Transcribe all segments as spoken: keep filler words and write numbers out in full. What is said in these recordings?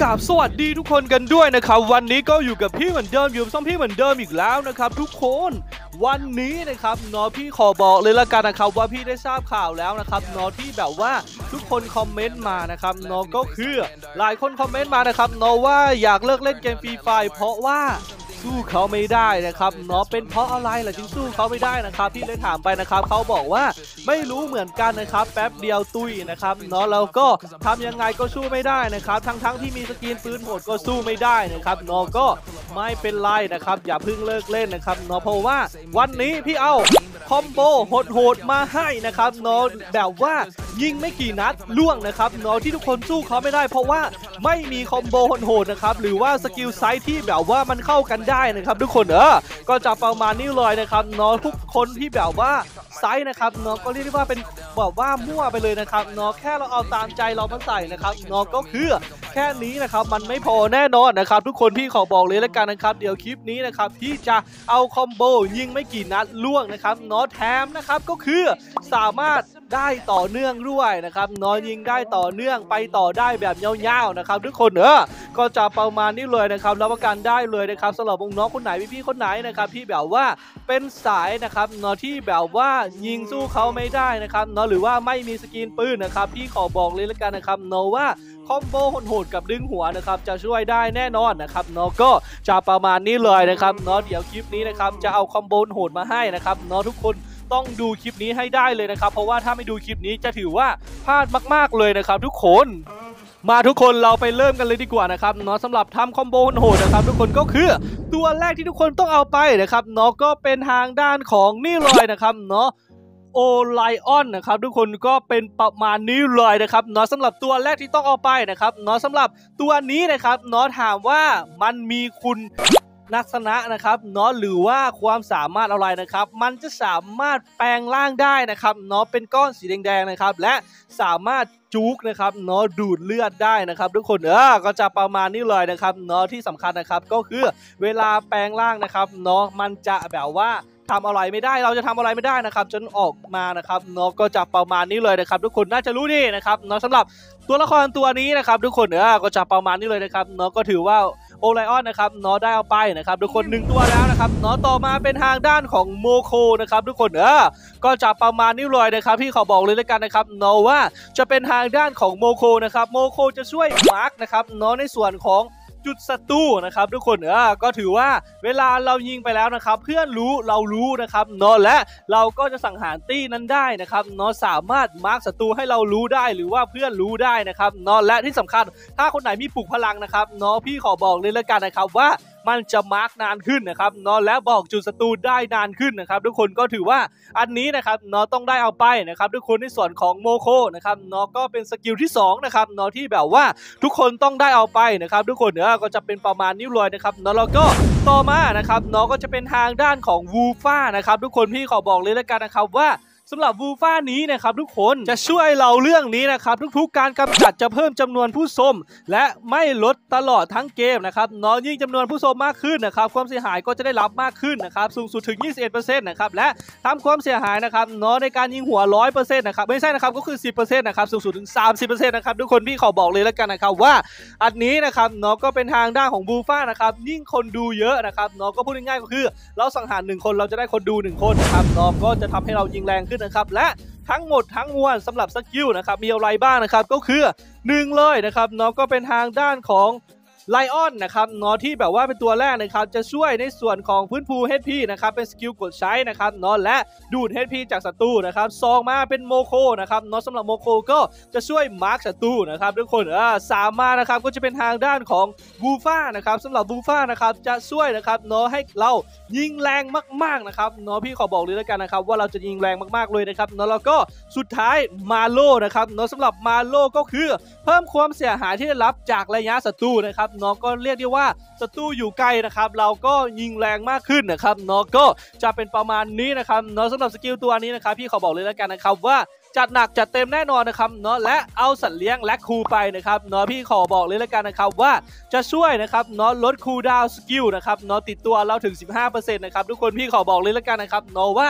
กราบสวัสดีทุกคนกันด้วยนะครับวันนี้ก็อยู่กับพี่เหมือนเดิมอยู่ซ่อมพี่เหมือนเดิมอีกแล้วนะครับทุกคนวันนี้นะครับเนาะพี่ขอบอกเลยละกันนะครับว่าพี่ได้ทราบข่าวแล้วนะครับเนาะที่แบบว่าทุกคนคอมเมนต์มานะครับเนาะก็คือหลายคนคอมเมนต์มานะครับเนาะว่าอยากเลิกเล่นเกมฟรีไฟเพราะว่าสู้เขาไม่ได้นะครับเนาะเป็นเพราะอะไรล่ะจึงสู้เขาไม่ได้นะครับพี่เลยถามไปนะครับเขาบอกว่าไม่รู้เหมือนกันนะครับแป๊บเดียวตุยนะครับเนาะแล้วก็ทำยังไงก็สู้ไม่ได้นะครับทั้งๆที่มีสกินปืนโหดก็สู้ไม่ได้นะครับเนาะก็ไม่เป็นไรนะครับอย่าเพิ่งเลิกเล่นนะครับเนาะเพราะว่าวันนี้พี่เอาคอมโบโหดๆมาให้นะครับเนาะแบบว่ายิงไม่กี่นัดล่วงนะครับเนาะที่ทุกคนสู้เขาไม่ได้เพราะว่าไม่มีคอมโบโหดๆนะครับหรือว่าสกิลไซส์ที่แบบว่ามันเข้ากันได้นะครับทุกคนเออก็จะประมาณนี้เลยนะครับเนาะทุกคนที่แบบว่าไซส์นะครับเนาะก็เรียกได้ว่าเป็นแบบว่ามั่วไปเลยนะครับเนาะแค่เราเอาตามใจเรามาใส่นะครับเนาะก็คือแค่นี้นะครับมันไม่พอแน่นอนนะครับทุกคนพี่ขอบอกเลยแล้วกันนะครับเดี๋ยวคลิปนี้นะครับพี่จะเอาคอมโบยิงไม่กี่นัดล่วงนะครับเนาะแถมนะครับก็คือสามารถได้ต่อเนื่องด้วยนะครับเนาะยิงได้ต่อเนื่องไปต่อได้แบบยาวๆนะครับทุกคนเออก็จะประมาณนี้เลยนะครับรับประกันได้เลยนะครับสำหรับน้องๆคนไหนพี่ๆคนไหนนะครับที่แบบว่าเป็นสายนะครับเนาะที่แบบว่ายิงสู้เขาไม่ได้นะครับเนาะหรือว่าไม่มีสกินปืนนะครับพี่ขอบอกเลยแล้วกันนะครับเนาะว่าคอมโบโหดๆกับดึงหัวนะครับจะช่วยได้แน่นอนนะครับเนาะก็จะประมาณนี้เลยนะครับเนาะเดี๋ยวคลิปนี้นะครับจะเอาคอมโบโหดมาให้นะครับเนาะทุกคนต้องดูคลิปนี้ให้ได้เลยนะครับเพราะว่าถ้าไม่ดูคลิปนี้จะถือว่าพลาดมากๆเลยนะครับทุกคนมาทุกคนเราไปเริ่มกันเลยดีกว่านะครับเนาะสำหรับทำคอมโบโหดนะครับทุกคนก็คือตัวแรกที่ทุกคนต้องเอาไปนะครับเนาะก็เป็นทางด้านของนี่เลยนะครับเนาะโอไลออนนะครับทุกคนก็เป็นประมาณนี้เลยนะครับเนาะสำหรับตัวแรกที่ต้องเอาไปนะครับเนาะสำหรับตัวนี้นะครับเนาะถามว่ามันมีคุณลักษณะนะครับเนาะหรือว่าความสามารถอะไรนะครับมันจะสามารถแปลงร่างได้นะครับเนาะเป็นก้อนสีแดงๆนะครับและสามารถจุกนะครับเนาะดูดเลือดได้นะครับทุกคนเออก็จะประมาณนี้เลยนะครับเนาะที่สำคัญนะครับก็คือเวลาแปลงร่างนะครับเนาะมันจะแบบว่าทำอะไรไม่ได้เราจะทำอะไรไม่ได้นะครับจนออกมานะครับเนาะก็จะประมาณนี้เลยนะครับทุกคนน่าจะรู้ดีนะครับเนาะสำหรับตัวละครตัวนี้นะครับทุกคนเออก็จะประมาณนี้เลยนะครับเนาะก็ถือว่าโอไลออนนะครับเนาะได้เอาไปนะครับทุกคนหนึ่งตัวแล้วนะครับเนาะต่อมาเป็นทางด้านของโมโคนะครับทุกคนเออก็จะประมาณนี้เลยนะครับพี่ขอบอกเลยแล้วกันนะครับเนาะว่าจะเป็นทางด้านของโมโคนะครับโมโคจะช่วยมาร์กนะครับเนาะในส่วนของจุดศัตรูนะครับทุกคนเออก็ถือว่าเวลาเรายิงไปแล้วนะครับเพื่อนรู้เรารู้นะครับเนาะและเราก็จะสังหารตี้นั้นได้นะครับเนาะสามารถมาร์กศัตรูให้เรารู้ได้หรือว่าเพื่อนรู้ได้นะครับเนาะและที่สำคัญถ้าคนไหนมีปลุกพลังนะครับเนาะพี่ขอบอกเลยแล้วกันนะครับว่ามันจะมาร์กนานขึ้นนะครับเนาะและบอกจุดศัตรูได้นานขึ้นนะครับทุกคนก็ถือว่าอันนี้นะครับเนาะต้องได้เอาไปนะครับทุกคนในส่วนของโมโคนะครับเนาะก็เป็นสกิลที่สองนะครับเนาะที่แบบว่าทุกคนต้องได้เอาไปนะครับทุกคนเนาะก็จะเป็นประมาณนี้เลยนะครับเนาะแล้วก็ต่อมานะครับเนาะก็จะเป็นทางด้านของวูฟ่านะครับทุกคนพี่ขอบอกเลยแล้วกันนะครับว่าสำหรับวูฟ่านี้นะครับทุกคนจะช่วยเราเรื่องนี้นะครับทุกๆการกำจัดจะเพิ่มจำนวนผู้ชมและไม่ลดตลอดทั้งเกมนะครับเนาะยิ่งจำนวนผู้ชมมากขึ้นนะครับความเสียหายก็จะได้รับมากขึ้นนะครับสูงสุดถึง ยี่สิบเอ็ดเปอร์เซ็นต์ นะครับและทำความเสียหายนะครับเนาะในการยิงหัว ร้อยเปอร์เซ็นต์ นะครับไม่ใช่นะครับก็คือ สิบเปอร์เซ็นต์ นะครับสูงสุดถึง สามสิบเปอร์เซ็นต์ นะครับทุกคนพี่ขอบอกเลยแล้วกันนะครับว่าอันนี้นะครับเนาะก็เป็นทางด้านของวูฟ่านะครับยิ่งคนดูเยอะนะครับเนาะก็พูดง่ายๆก็คือเราสังหารหนึ่งคนเราจะได้คนดูหนึ่งคนนะครับเนาะก็จะทำให้เรายิงแรงขึ้นนะครับและทั้งหมดทั้งมวลสำหรับสกิลนะครับมีอะไรบ้างนะครับก็คือหนึ่งเลยนะครับเนาะก็เป็นทางด้านของไลออนนะครับเนาะที่แบบว่าเป็นตัวแรกนะครับจะช่วยในส่วนของพื้นภู เอช พี นะครับเป็นสกิลกดใช้นะครับเนาะและดูด เอช พี จากศัตรูนะครับซองมาเป็นโมโคนะครับเนาะสำหรับโมโคก็จะช่วยมาร์กศัตรูนะครับทุกคนเออสามมานะครับก็จะเป็นทางด้านของบูฟ่านะครับสำหรับบูฟ่านะครับจะช่วยนะครับเนาะให้เรายิงแรงมากๆนะครับเนาะพี่ขอบอกเลยแล้วกันนะครับว่าเราจะยิงแรงมากๆเลยนะครับเนาะแล้วก็สุดท้ายมาโลนะครับเนาะสำหรับมาโลก็คือเพิ่มความเสียหายที่ได้รับจากระยะศัตรูนะครับเนาะก็เรียกได้ว่าศัตรูอยู่ไกลนะครับเราก็ยิงแรงมากขึ้นนะครับเนาะก็จะเป็นประมาณนี้นะครับเนาะสำหรับสกิลตัวนี้นะครับพี่ขอบอกเลยแล้วกันนะครับว่าจัดหนักจัดเต็มแน่นอนนะครับเนาะและเอาสัตว์เลี้ยงและคูไปนะครับเนาะพี่ขอบอกเลยแล้วกันนะครับว่าจะช่วยนะครับเนาะลดคูลดาวน์สกิลนะครับเนาะติดตัวเราถึง สิบห้าเปอร์เซ็นต์ นะครับทุกคนพี่ขอบอกเลยแล้วกันนะครับเนาะว่าค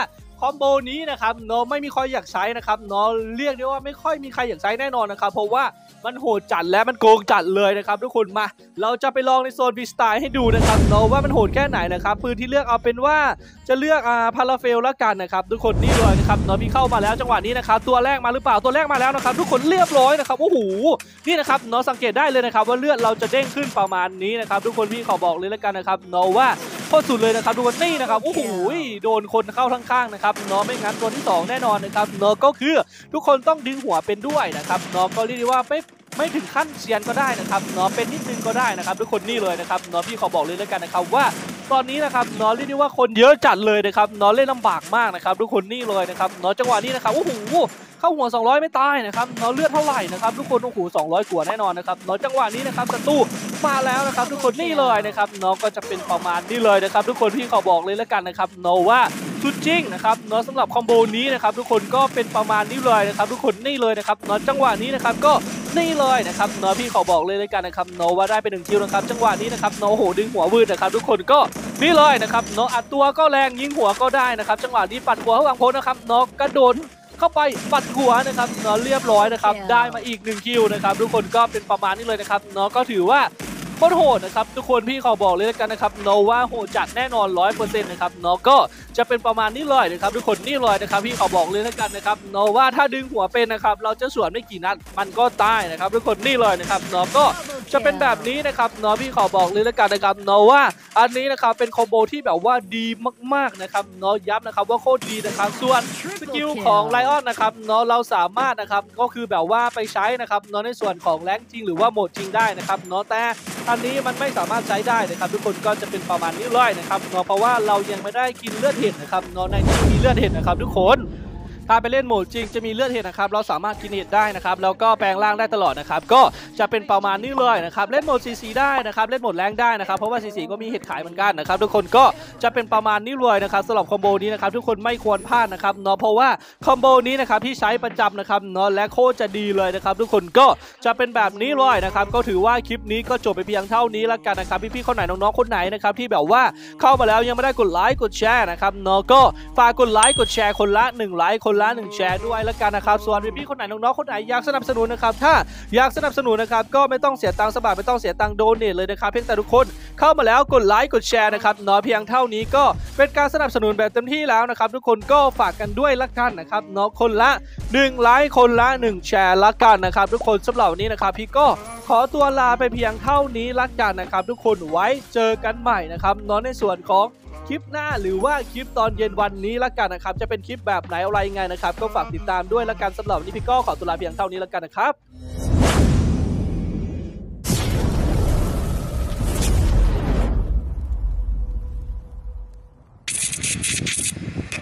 คอมโบนี้นะครับเนาะไม่มีใครอยากใช้นะครับเนาะเรียกได้ว่าไม่ค่อยมีใครอยากใช้แน่นอนนะครับเพราะว่ามันโหดจัดและมันโกงจัดเลยนะครับทุกคนมาเราจะไปลองในโซนฟรีสไตล์ให้ดูนะครับเนาะว่ามันโหดแค่ไหนนะครับปืนที่เลือกเอาเป็นว่าจะเลือกอ่าพาราเฟลละกันนะครับทุกคนนี่เลยนะครับเนาะพี่เข้ามาแล้วจังหวะนี้นะครับตัวแรกมาหรือเปล่าตัวแรกมาแล้วนะครับทุกคนเรียบร้อยนะครับโอ้โหนี่นะครับเนาะสังเกตได้เลยนะครับว่าเลือดเราจะเด้งขึ้นประมาณนี้นะครับทุกคนพี่ขอบอกเลยละกันนะครับเนาะว่าโคตรสุดเลยนะครับทุกคนนี่นะครับโอ้โหโดนคนเข้าข้างๆนะครับเนาะไม่งั้นตัวที่สองแน่นอนนะครับเนาะก็คือทุกคนต้องดึงหัวเป็นด้วยนะครับเนาะก็เรียกได้ว่าไม่ไม่ถึงขั้นเซียนก็ได้นะครับเนาะเป็นนิดนึงก็ได้นะครับทุกคนนี่เลยนะครับเนาะพี่ขอบอกเลยแล้วกันนะครับว่าตอนนี้นะครับเนาะเรียกได้ว่าคนเยอะจัดเลยนะครับเนาะเล่นลำบากมากนะครับทุกคนนี่เลยนะครับเนาะจังหวะนี้นะครับโอ้โหเข้าหัวสองร้อยไม่ตายนะครับเนาะเลือดเท่าไหร่นะครับทุกคนโอ้โหสองร้อยกว่าแน่นอนนะครับเนาะจังหวะนี้นะครับศัตรูมาแล้วนะครับทุกคนนี่เลยนะครับเนาะก็จะเป็นประมาณนี้เลยนะครับทุกคนพี่ขอบอกเลยแล้วกันนะครับเนาะว่าสุดจริงนะครับเนาะสำหรับคอมโบนี้นะครับทุกคนก็เป็นประมาณนี้เลยนะครับทุกคนนี่เลยนะครับเนาะจังหวะนี้นะครับก็นี่เลยนะครับเนาะพี่ขอบอกเลยเลยกันนะครับเนาะว่าได้ไปหนึ่งคิวนะครับจังหวะนี้นะครับเนาะโหดึงหัววืดนะครับทุกคนก็นี่เลยนะครับเนาะอัดตัวก็แรงยิงหัวก็ได้นะครับจังหวะนี้ปัดหัวเข้าหลังโพสนะครับเนาะกระโดดเข้าไปปัดหัวนะครับเนาะเรียบร้อยนะครับได้มาอีกหนึ่งคิวนะครับทุกคนก็เป็นประมาณนี้เลยนะครับเนาะก็ถือว่าโคตรโหดนะครับทุกคนพี่ขอบอกเลยแล้วกันนะครับเนาะว่าโหดจัดแน่นอน ร้อยเปอร์เซ็นต์ นะครับเนาะก็จะเป็นประมาณนี้เลยนะครับทุกคนนี่เลยนะครับพี่ขอบอกเลยแล้วกันนะครับเนาะว่าถ้าดึงหัวเป็นนะครับเราจะสวนไม่กี่นัดมันก็ตายนะครับทุกคนนี่เลยนะครับเนาะก็จะเป็นแบบนี้นะครับเนาะพี่ขอบอกเลยแล้วกันนะครับเนาะว่าอันนี้นะครับเป็นคอมโบที่แบบว่าดีมากๆนะครับเนาะย้ำนะครับว่าโคตรดีนะครับส่วนสกิลของไลออนนะครับเนาะเราสามารถนะครับก็คือแบบว่าไปใช้นะครับเนาะในส่วนของแรงจริงหรือว่าโหมดจริงได้นะครับเนาะแต่อันนี้มันไม่สามารถใช้ได้นะครับทุกคนก็จะเป็นประมาณนี้เลยนะครับเนาะเพราะว่าเรายังไม่ได้กินเลือดเห็ดนะครับเนาะในนี้มีเลือดเห็ดนะครับทุกคนถ้าไปเล่นโหมดจริงจะมีเลือดเห็ดนะครับเราสามารถกินเห็ดได้นะครับแล้วก็แปลงร่างได้ตลอดนะครับก็จะเป็นประมาณนี้เลยนะครับเล่นโหมดซีซีได้นะครับเล่นโหมดแรงได้นะครับเพราะว่าซีซีก็มีเห็ดขายเหมือนกันนะครับทุกคนก็จะเป็นประมาณนี้เลยนะครับสำหรับคอมโบนี้นะครับทุกคนไม่ควรพลาดนะครับเนาะเพราะว่าคอมโบนี้นะครับที่ใช้ประจำนะครับเนาะและโคตรจะดีเลยนะครับทุกคนก็จะเป็นแบบนี้เลยนะครับก็ถือว่าคลิปนี้ก็จบไปเพียงเท่านี้แล้วกันนะครับพี่ๆคนไหนน้องๆคนไหนนะครับที่แบบว่าเข้ามาแล้วยังไม่ได้กดไลค์กดแชร์นะครับเนาะก็ฝากกดไลค์กดแชร์คนละหนึ่งไลค์คนละหนึ่งแชร์ด้วยแล้วกันนะครับส่วนพี่ๆคนไหนน้องๆคนไหนอยากสนับสนุนนะครับถ้าอยากสนับสนุนนะครับก็ไม่ต้องเสียตังค์สบายไม่ต้องเสียตังค์โดเนทเลยนะครับเพียงแต่ทุกคนเข้ามาแล้วกดไลค์กดแชร์นะครับเนาะเพียงเท่านี้ก็เป็นการสนับสนุนแบบเต็มที่แล้วนะครับทุกคนก็ฝากกันด้วยละกันนะครับเนาะคนละหนึ่งไลค์คนละหนึ่งแชร์ละกันนะครับทุกคนสำหรับวันนี้นะครับพี่ก็ขอตัวลาไปเพียงเท่านี้ละกันนะครับทุกคนไว้เจอกันใหม่นะครับเนาะในส่วนของคลิปหน้าหรือว่าคลิปตอนเย็นวันนี้ละกันนะครับจะเป็นคลิปแบบไหนอะไรยังไงนะครับก็ฝากติดตามด้วยละกันสำหรับวันนี้พี่ก็ขอตัวลาเพียงเท่านี้ละกันนะครับ